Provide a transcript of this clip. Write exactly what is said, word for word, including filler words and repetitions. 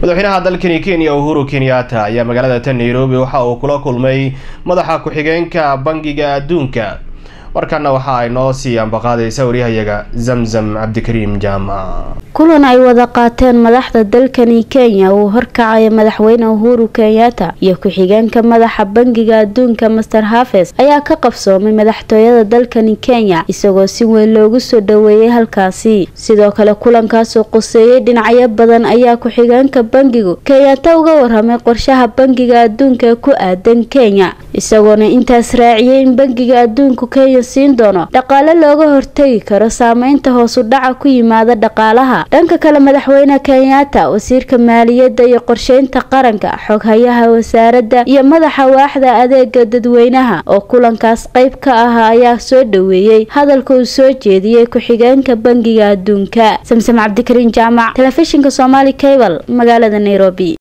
madaxweynaha dalkani Kenya Uhuru Kenyatta ayaa magaalada Nairobi waxa uu kula kulmay madaxa ku-xigeenka bangiga adduunka. warkana waxa ay noo sii ambaqaadaysa wariyahayaga Zamzam Abdikariim Jaama. kulan ay wada qaateen madaxda dalkani Kenya oo horkacay madaxweyne Uhuru Kenyatta iyo ku-xigeenka madaxa bangiga adduunka Mister Hafez ayaa ka qabsoomay madaxtooyada dalkani Kenya isagoo si weyn loogu soo dhaweeyay halkaasi. sidoo kale kulankaas oo qoseeyay dhinacyo badan ayaa ku-xigeenka bangigu Kenyatta uga warramay qorshaha bangiga adduunka ku aadan Kenya isagoona intaas raaciyay in bangiga adduunka Kenya siin doono dhaqaale looga hortagi karo saameynta hoos u dhaca ku yimaada dhaqaalaha. dhanka kale madaxweyne Kenyatta wasiirka maaliyadda iyo qorsheynta qaranka xoghayaha wasaaradda iyo madaxa waaxda adeega dadweynaha oo kulankaas qayb ka ah ayaa soo dhaweeyay hadalka uu soo jeediyay ku-xigeenka bangiga adduunka. Zamzam Abdikariim Jaama, telefishinka Somali Cable, magaalada Nairobi.